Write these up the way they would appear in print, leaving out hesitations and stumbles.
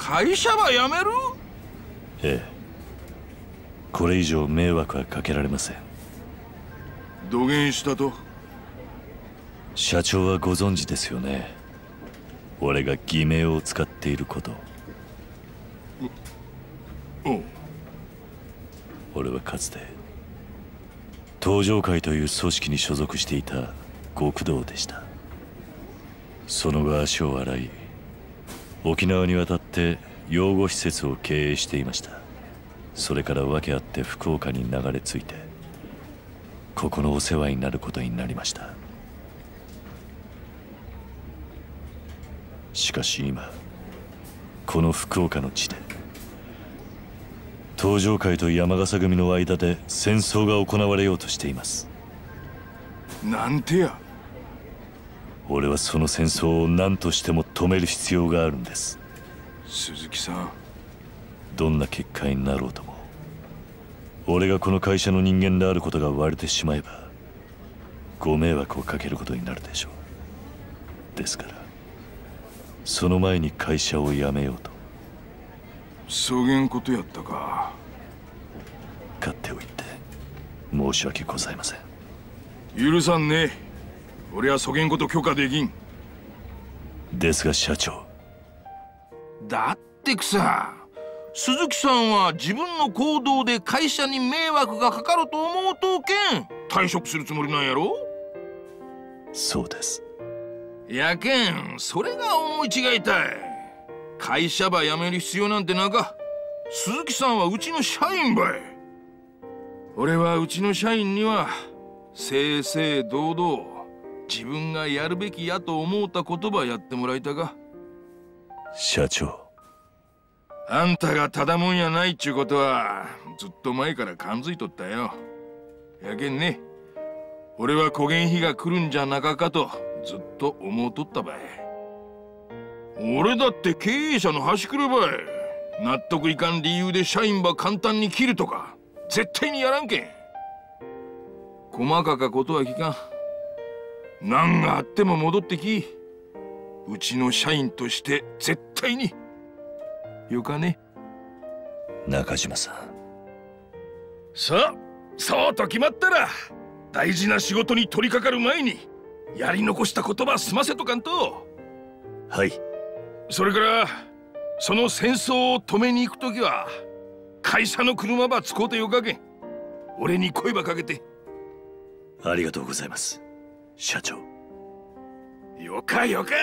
会社は辞める？ ええ。これ以上迷惑はかけられません。 土下したと？ 社長はご存知ですよね。俺が偽名を使っていること。俺はかつて東上会という組織に所属していた極道でした。その後足を洗い、沖縄に渡って養護施設を経営していました。それから訳あって福岡に流れ着いて、ここのお世話になることになりました。しかし今この福岡の地で東上会と山笠組の間で戦争が行われようとしています。 なんてや。 俺はその戦争を何としても止める必要があるんです。 鈴木さん、 どんな結果になろうとも、俺がこの会社の人間であることが割れてしまえばご迷惑をかけることになるでしょう。ですからその前に会社を辞めようと。 そげんことやったか。 勝手を言って申し訳ございません。 許さんね。俺はそげんこと許可できん。 ですが社長。 だってくさ、鈴木さんは自分の行動で会社に迷惑がかかると思うとけん退職するつもりなんやろ？ そうです。 やけん、それが思い違いたい。会社ば辞める必要なんてなか。鈴木さんはうちの社員ばい。俺はうちの社員には正々堂々自分がやるべきやと思うたことばやってもらいたが。 社長、 あんたがただもんやないっちゅうことはずっと前から感づいとったよ。やけんね、俺はこげん日が来るんじゃなかかとずっと思うとったばい。俺だって経営者の端くればい。納得いかん理由で社員ば簡単に切るとか絶対にやらんけん。細かかことは聞かん。何があっても戻ってき。うちの社員として絶対に。よかね。 中島さん。 さあ、そうと決まったら大事な仕事に取り掛かる前にやり残した言葉済ませとかんと。 はい。 それからその戦争を止めに行くときは会社の車ば使うてよかけん。俺に声ばかけて。 ありがとうございます、社長。 よかよか。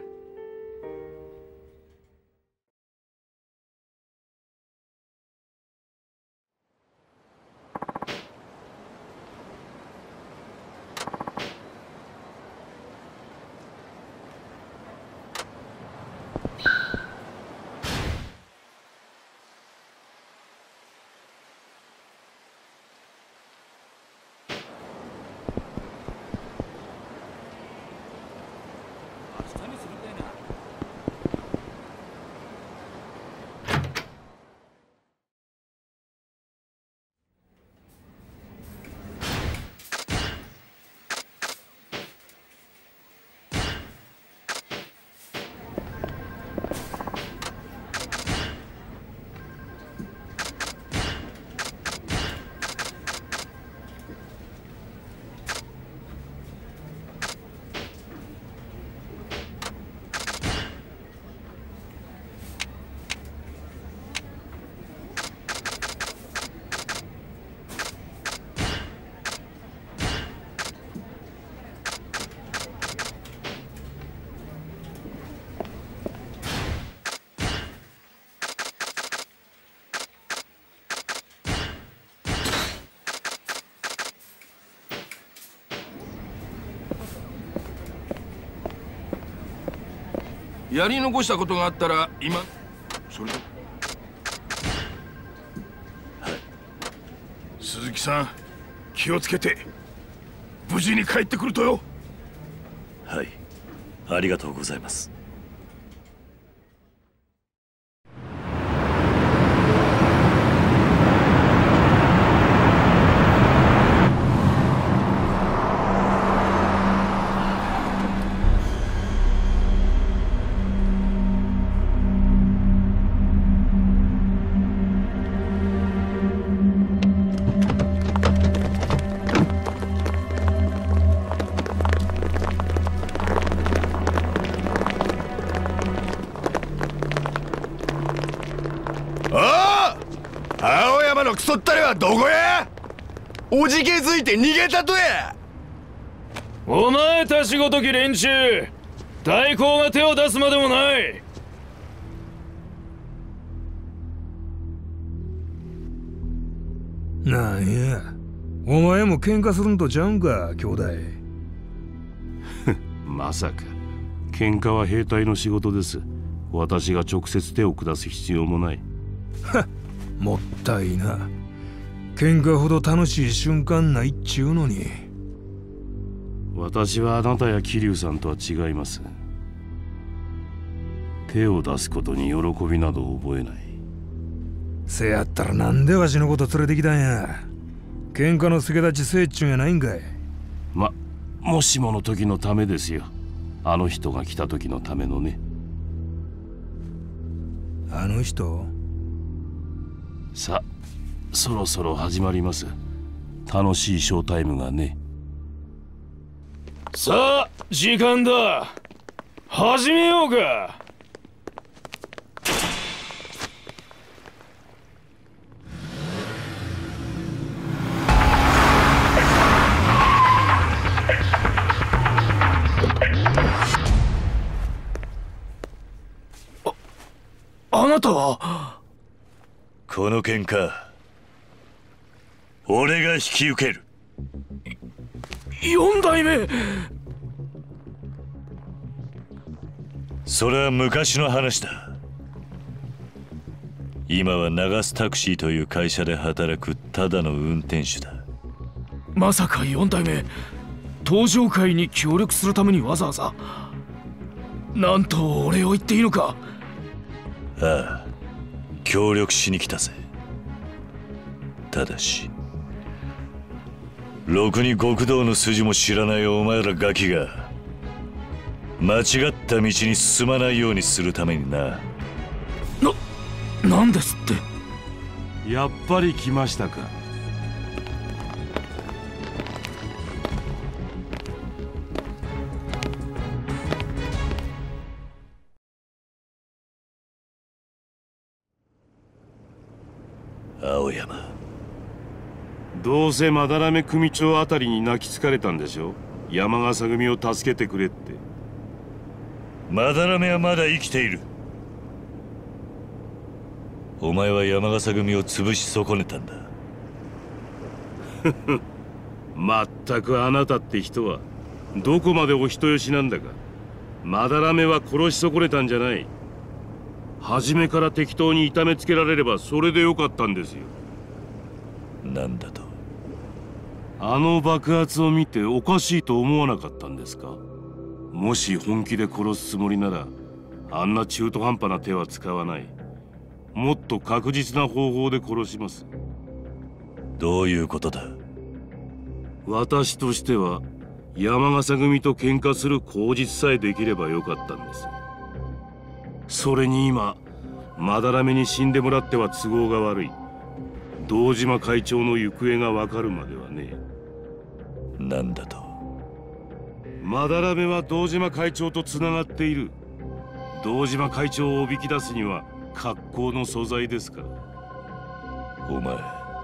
やり残したことがあったら今それで。はい。鈴木さん、気をつけて無事に帰ってくるとよ。 はい、ありがとうございます。 青山のクソったれはどこや。おじけづいて逃げたとや。 お前たちごとき連中、大公が手を出すまでもない。 なんや、お前も喧嘩するんとちゃうんか、兄弟。 まさか喧嘩は兵隊の仕事です。私が直接手を下す必要もない。 はっ、もったいな。喧嘩ほど楽しい瞬間ないっちゅうのに。 私はあなたや桐生さんとは違います。手を出すことに喜びなど覚えない。 せやったらなんでわしのこと連れてきたんや。喧嘩の助立ちせいっちゅうんやないんかい。 もしもの時のためですよ。あの人が来た時のためのね。 あの人？ さあ、そろそろ始まります。楽しいショータイムがね。 さあ、時間だ。始めようか。あなたは？ この喧嘩、俺が引き受ける。 4代目。 それは昔の話だ。今は流すタクシーという会社で働くただの運転手だ。 まさか4代目、登場会に協力するためにわざわざ。なんとお礼を言っていいのか。 ああ、協力しに来たぜ。ただし、ろくに極道の筋も知らないお前らガキが間違った道に進まないようにするためにな。 なんですって。 やっぱり来ましたか。 青山、 どうせ斑目組長あたりに泣きつかれたんでしょ。山笠組を助けてくれって。 斑目はまだ生きている。お前は山笠組を潰し損ねたんだ。 まったくあなたって人はどこまでお人よしなんだか。斑目は殺し損ねたんじゃない。初めから適当に痛めつけられればそれでよかったんですよ。 なんだと？ あの爆発を見ておかしいと思わなかったんですか。もし本気で殺すつもりならあんな中途半端な手は使わない。もっと確実な方法で殺します。 どういうことだ？ 私としては山笠組と喧嘩する口実さえできればよかったんです。それに今斑目に死んでもらっては都合が悪い。堂島会長の行方が分かるまではね。 なんだと？ 斑目は堂島会長とつながっている。堂島会長をおびき出すには格好の素材ですから。 お前、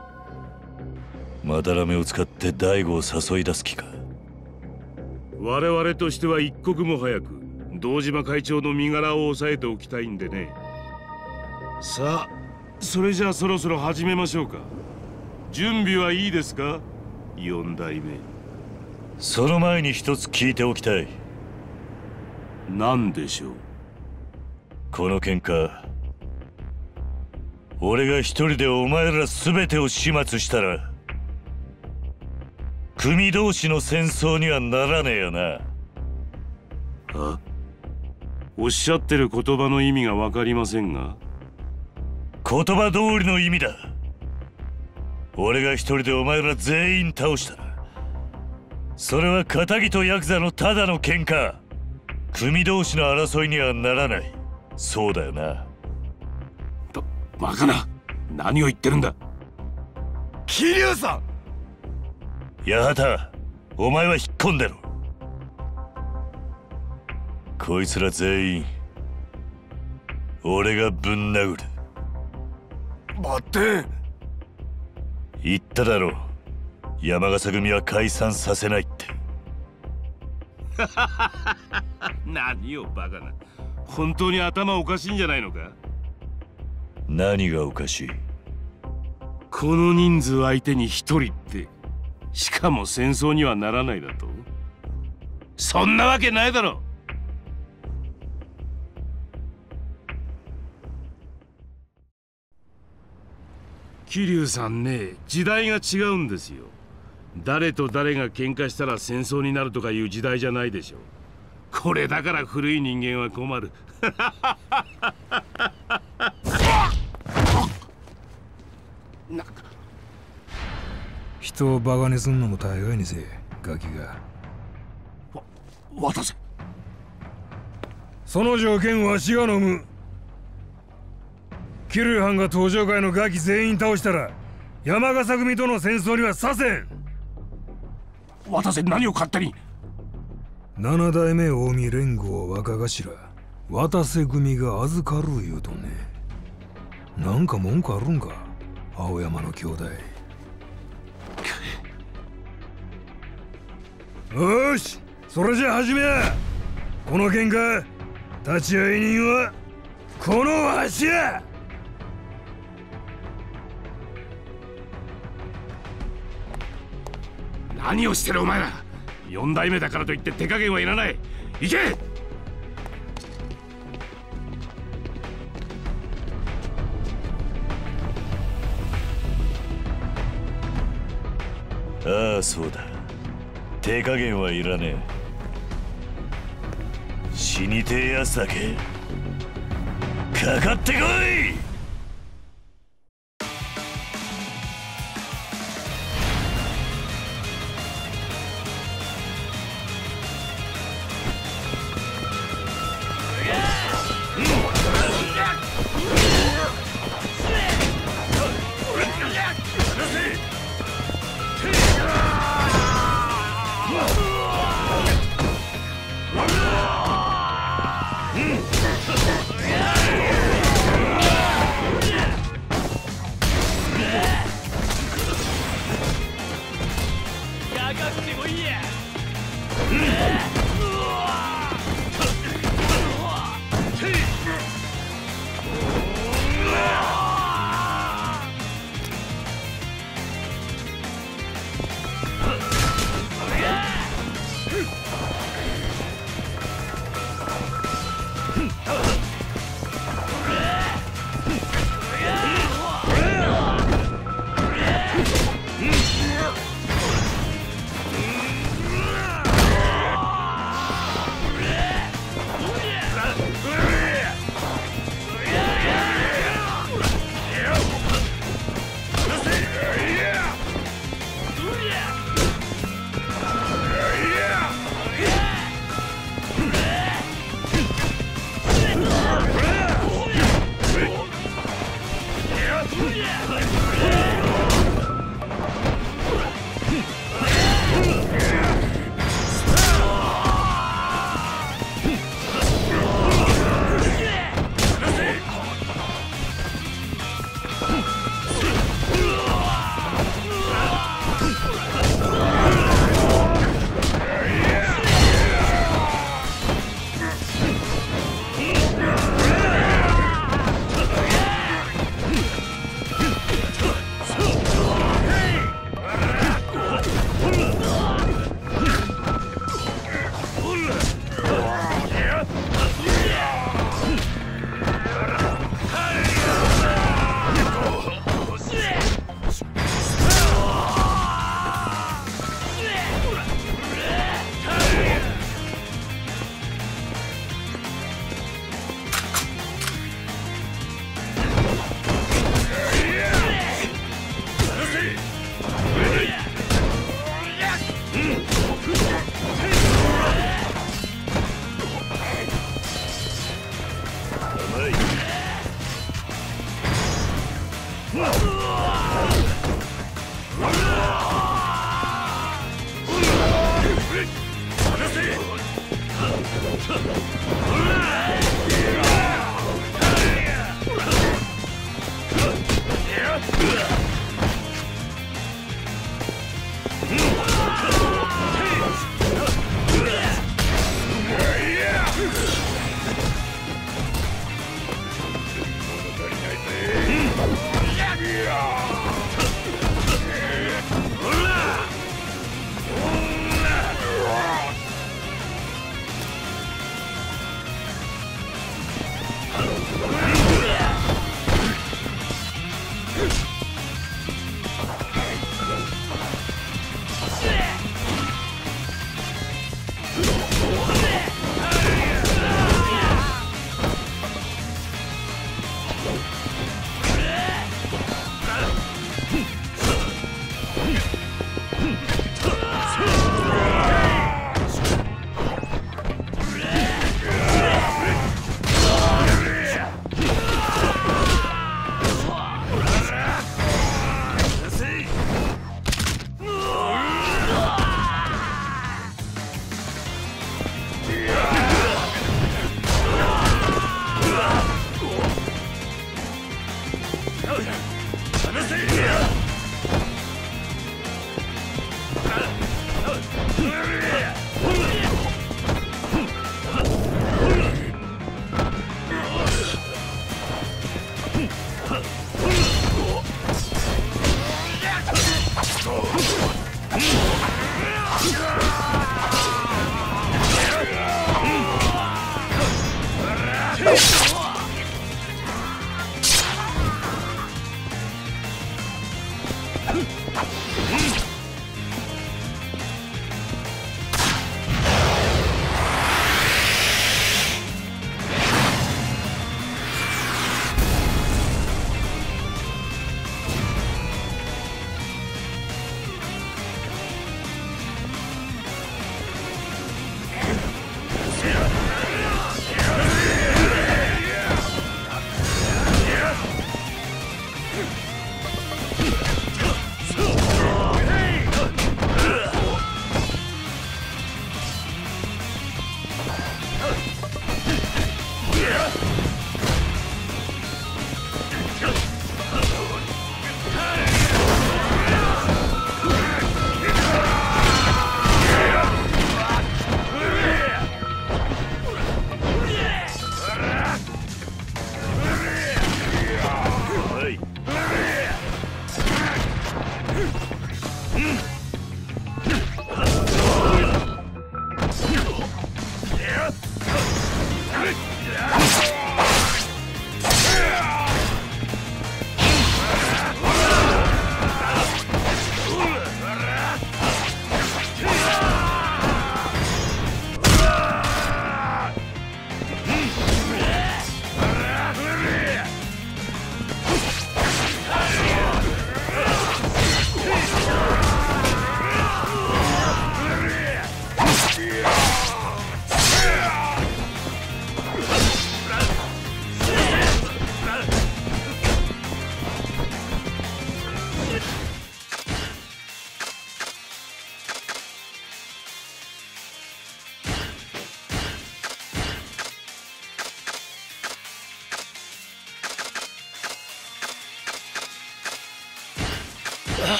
斑目を使って大悟を誘い出す気か？ 我々としては一刻も早く堂島会長の身柄を押さえておきたいんでね。さあ、それじゃあそろそろ始めましょうか。準備はいいですか、4代目。 その前に一つ聞いておきたい。 何でしょう？ この喧嘩、俺が一人でお前ら全てを始末したら組同士の戦争にはならねえよな。 あ？おっしゃってる言葉の意味が分かりませんが。 言葉通りの意味だ。俺が一人でお前ら全員倒したらそれは仇とヤクザのただの喧嘩、組同士の争いにはならない。そうだよな。 バカな、何を言ってるんだ。 桐生さん、八幡、お前は引っ込んでろ。こいつら全員俺がぶん殴る。 バッテン。 言っただろう、山笠組は解散させないって。 何よバカな、本当に頭おかしいんじゃないのか。 何がおかしい。 この人数相手に一人って、しかも戦争にはならないだと。そんなわけないだろ。桐生さんね、時代が違うんですよ。誰と誰が喧嘩したら戦争になるとかいう時代じゃないでしょ。これだから古い人間は困る。 人をバカにすんのも大概にせえ、ガキが。 渡せ。 その条件わしが飲む。桐生藩が東上会のガキ全員倒したら山笠組との戦争にはさせん。 渡せ。何を勝手に。 七代目近江連合若頭渡瀬組が預かる言うとね。なんか文句あるんか、青山の兄弟。よし、それじゃ始めや。この喧嘩立ち会い人はこのわしや。 何をしてるお前ら。4代目だからといって手加減はいらない。行け。 ああそうだ、手加減はいらねえ。死にてえやつだけかかってこい。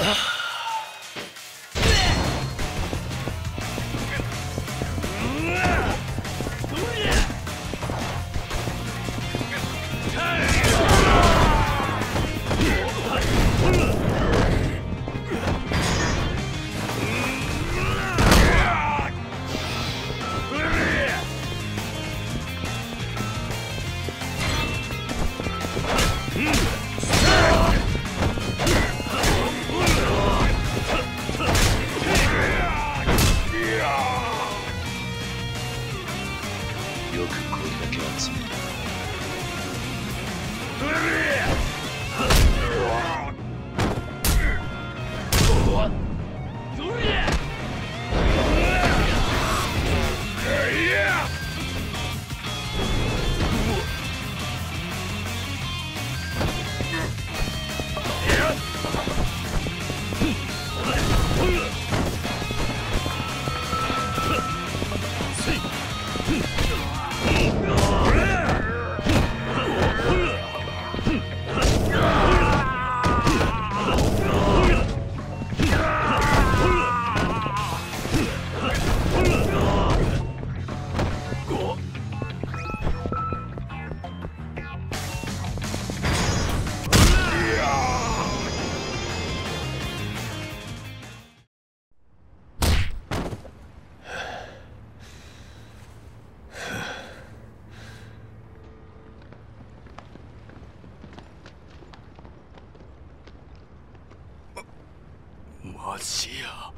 マジや。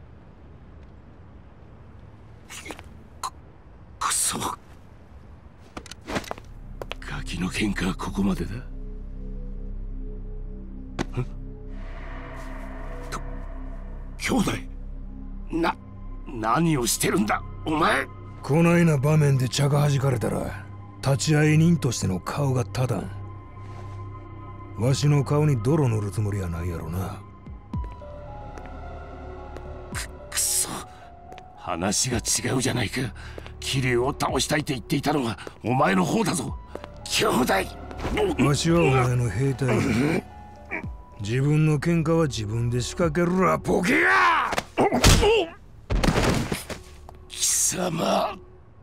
くそ。ガキの喧嘩はここまでだ。兄弟、何をしてるんだお前。 こないな場面で茶が弾かれたら立会人としての顔が立たん。わしの顔に泥塗るつもりはないやろな。 くそ、話が違うじゃないか。桐生を倒したいと言っていたのはお前の方だぞ兄弟。 わしはお前の兵隊。自分の喧嘩は自分で仕掛けるらボケが。 貴様。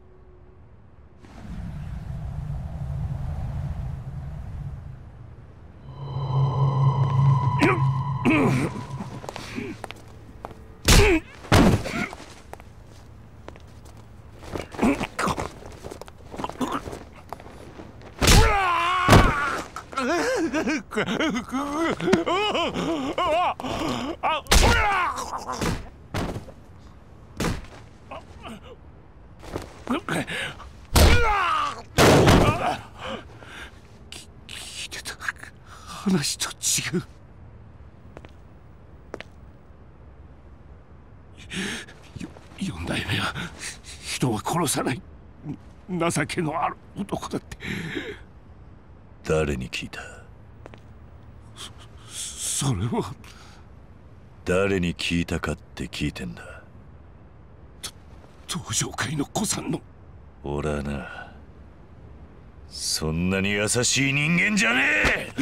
聞いてた話と違う。四代目は人は殺さない情けのある男だって。 誰に聞いた？ それは誰に聞いたかって聞いてんだ。 登場会の子さんの。 俺はな、そんなに優しい人間じゃねえ。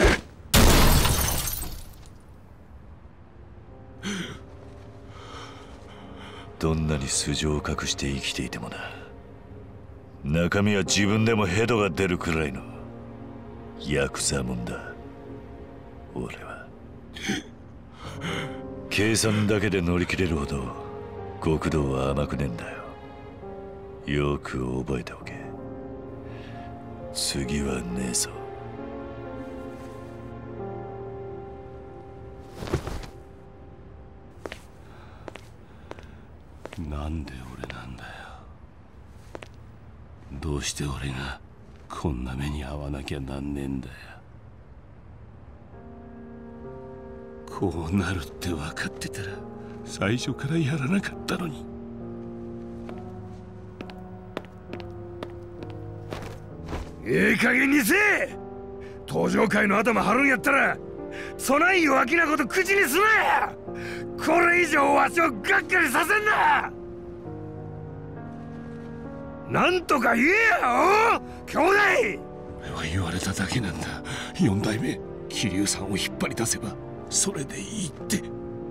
どんなに素性を隠して生きていてもな、中身は自分でもヘドが出るくらいのヤクザもんだ俺は。計算だけで乗り切れるほど極道は甘くねえんだよ。よく覚えておけ。次はねえぞ。 なんで俺なんだよ。どうして俺がこんな目に遭わなきゃなんねえんだよ。こうなるって分かってたら最初からやらなかったのに。 ええ加減にせえ。登場会の頭張るんやったらそない弱気なこと口にすなや。これ以上わしをがっかりさせんな。なんとか言えや兄弟。 俺は言われただけなんだ。四代目桐生さんを引っ張り出せばそれでいいって。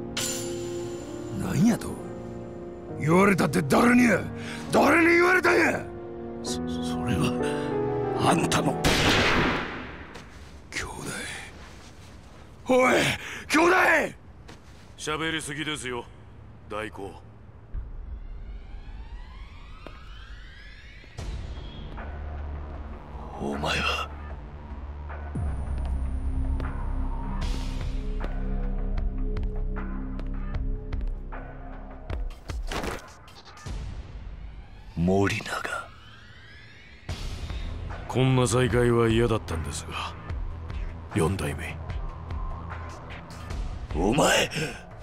何やと言われたって、誰に言われたんや。 それはあんたの兄弟。おい兄弟、 喋りすぎですよ大公。 お前は森永。 こんな再会は嫌だったんですが、四代目。 お前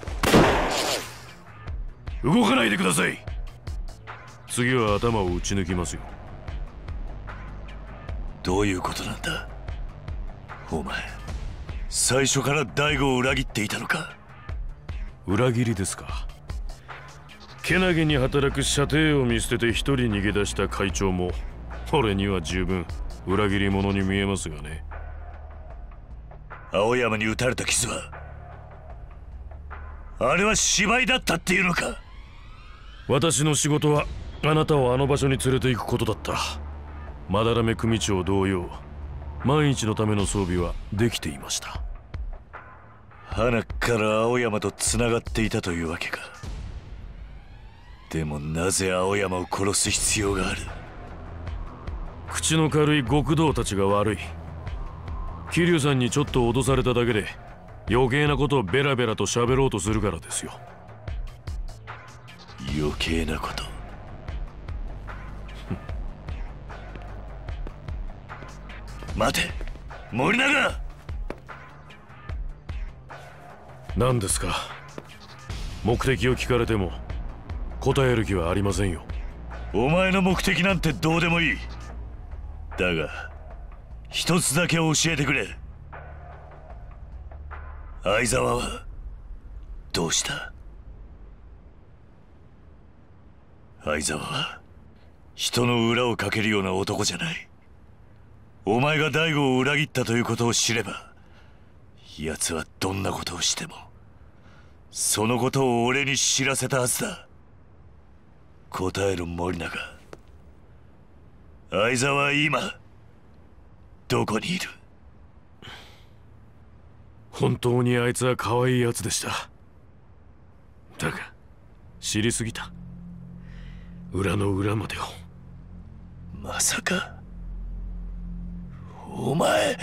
動かないでください。次は頭を打ち抜きますよ。 どういうことなんだ。お前最初から大悟を裏切っていたのか。 裏切りですか。けなげに働く舎弟を見捨てて一人逃げ出した会長も俺には十分裏切り者に見えますがね。 青山に撃たれた傷はあれは芝居だったっていうのか。 私の仕事はあなたをあの場所に連れて行くことだった。斑目組長同様、万一のための装備はできていました。 花から青山とつながっていたというわけか。でもなぜ青山を殺す必要がある。 口の軽い極道たちが悪い。桐生さんにちょっと脅されただけで余計なことをベラベラと喋ろうとするからですよ。 余計なこと待て森永。 何ですか。目的を聞かれても答える気はありませんよ。 お前の目的なんてどうでもいい。だが一つだけ教えてくれ。相沢はどうした。相沢は人の裏をかけるような男じゃない。お前が大悟を裏切ったということを知れば、奴はどんなことをしてもそのことを俺に知らせたはずだ。答えろ森永。相沢は今どこにいる。 本当にあいつは可愛いやつでした。だが知りすぎた。裏の裏までを。 まさかお前。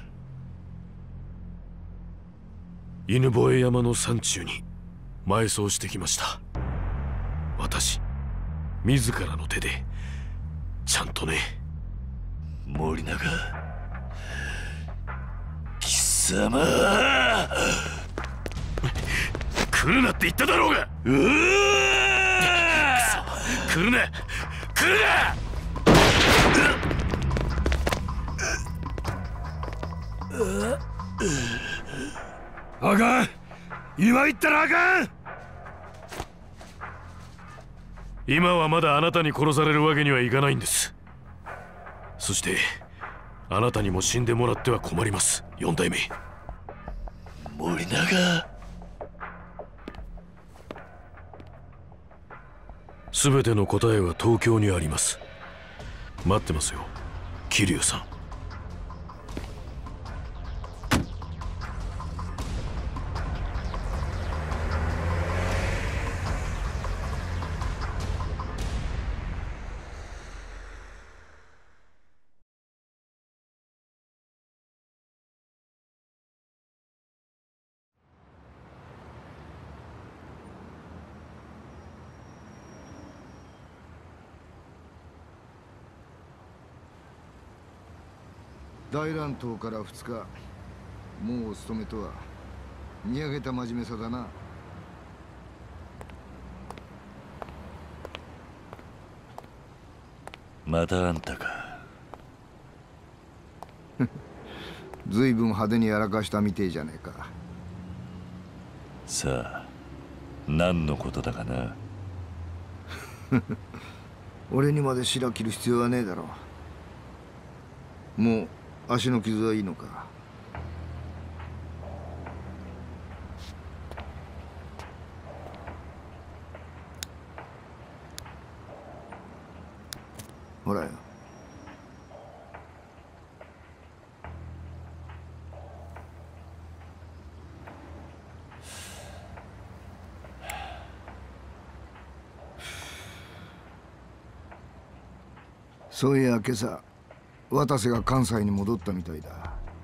犬吠山の山中に埋葬してきました。私自らの手でちゃんとね。 森永貴様。 来るなって言っただろうが。 う来るな来るな。 あかん、今言ったらあかん。 今はまだあなたに殺されるわけにはいかないんです。そしてあなたにも死んでもらっては困ります、四代目。 森永。 全ての答えは東京にあります。待ってますよ桐生さん。 大乱闘から2日、もうお勤めとは見上げた真面目さだな。 またあんたか。 ずいぶん派手にやらかしたみてえじゃねえか。 さあ何のことだかな。 俺にまで白切る必要はねえだろう。もう足の傷はいいのか。 ほらよ。そういや今朝渡瀬が関西に戻ったみたいだ。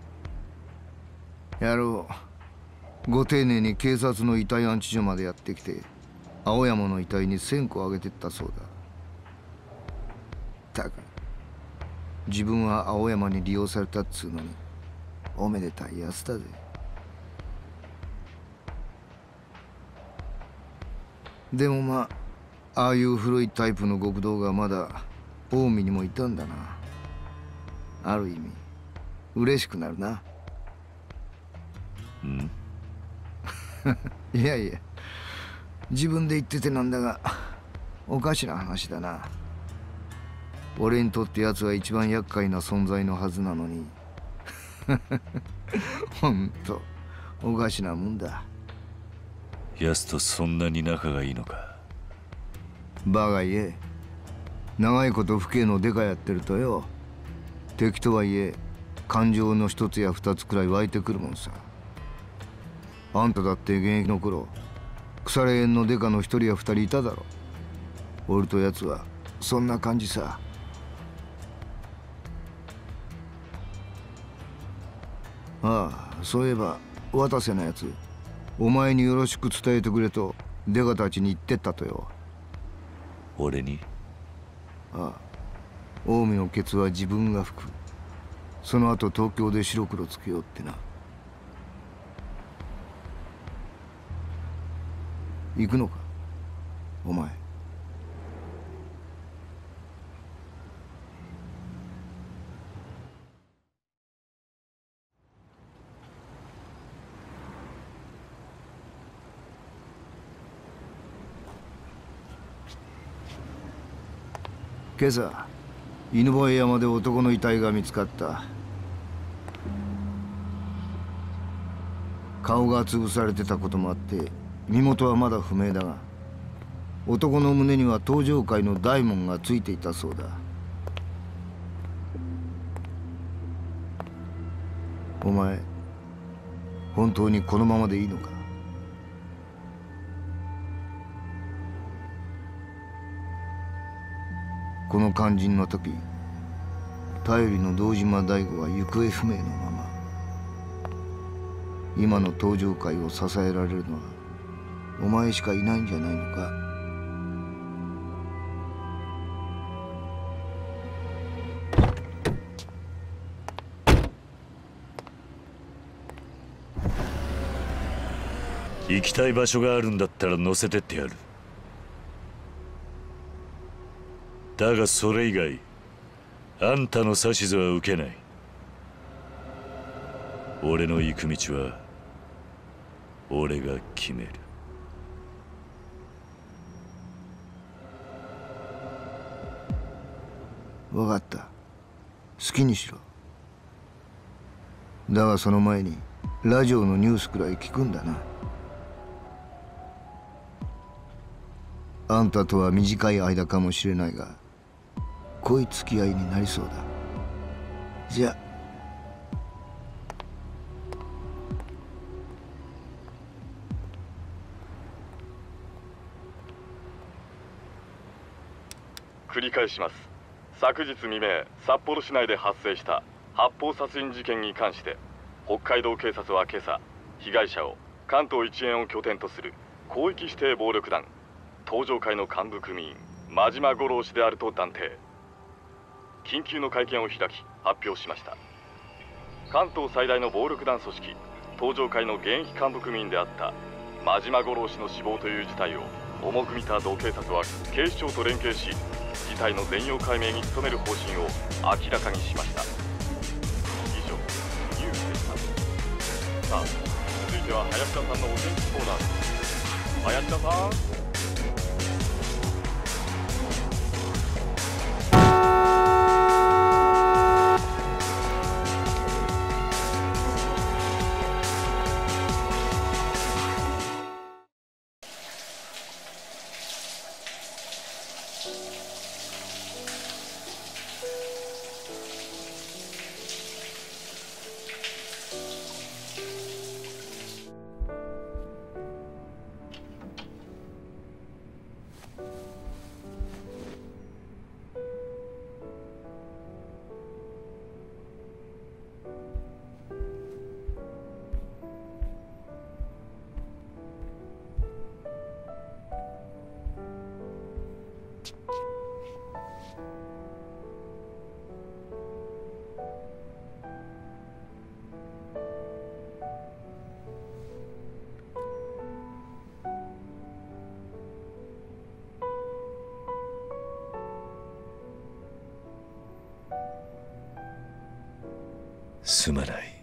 野郎ご丁寧に警察の遺体安置所までやってきて青山の遺体に線香をあげてったそうだ。たく自分は青山に利用されたっつうのにおめでたいやつだぜ。でもまあああいう古いタイプの極道がまだ近江にもいたんだな。ある意味嬉しくなるな。 んいやいや自分で言っててなんだがおかしな話だな。俺にとって奴は一番厄介な存在のはずなのにほんとおかしなもんだ。 奴とそんなに仲がいいのか。 バカ言え。長いこと父兄のデカやってるとよ、敵とはいえ感情の一つや二つくらい湧いてくるもんさ。あんただって現役の頃腐れ縁のデカの一人や二人いただろ。俺と奴はそんな感じさ。ああ、そういえば渡瀬のやつお前によろしく伝えてくれとデカたちに言ってったとよ。 俺に？ ああ、近江のケツは自分が吹く。その後東京で白黒つけようってな。行くのかお前。今朝犬吠山で男の遺体が見つかった。顔が潰されてたこともあって身元はまだ不明だが、男の胸には東上界の大門がついていたそうだ。お前本当にこのままでいいのか。この肝心の時頼りの堂島大吾は行方不明のまま、今の東上界を支えられるのはお前しかいないんじゃないのか。 行きたい場所があるんだったら乗せてってやる。だがそれ以外あんたの指図は受けない。俺の行く道は俺が決める。 分かった、好きにしろ。だがその前にラジオのニュースくらい聞くんだな。あんたとは短い間かもしれないが濃い付き合いになりそうだ。じゃあ繰り返します。昨日未明、札幌市内で発生した発砲殺人事件に関して北海道警察は今朝、被害者を関東一円を拠点とする広域指定暴力団東上会の幹部組員真島五郎氏であると断定。緊急の会見を開き発表しました。関東最大の暴力団組織東上会の現役幹部組員であった真島五郎氏の死亡という事態を重く見た同警察は警視庁と連携し、事態の全容解明に努める方針を明らかにしました。以上、ニュースでした。さあ、続いては林田さんのお天気コーナーです。林田さん。 すまない。